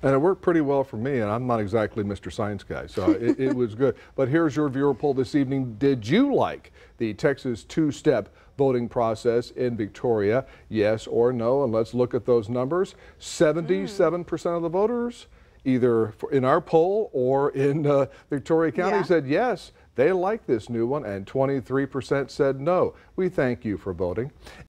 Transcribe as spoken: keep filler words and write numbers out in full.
And it worked pretty well for me, and I'm not exactly Mister Science guy, so it, it was good. But here's your viewer poll this evening. Did you like the Texas two-step voting process in Victoria? Yes or no? And let's look at those numbers. seventy-seven percent mm. of the voters, either in our poll or in uh, Victoria County, yeah. said yes, they like this new one, and twenty-three percent said no. We thank you for voting.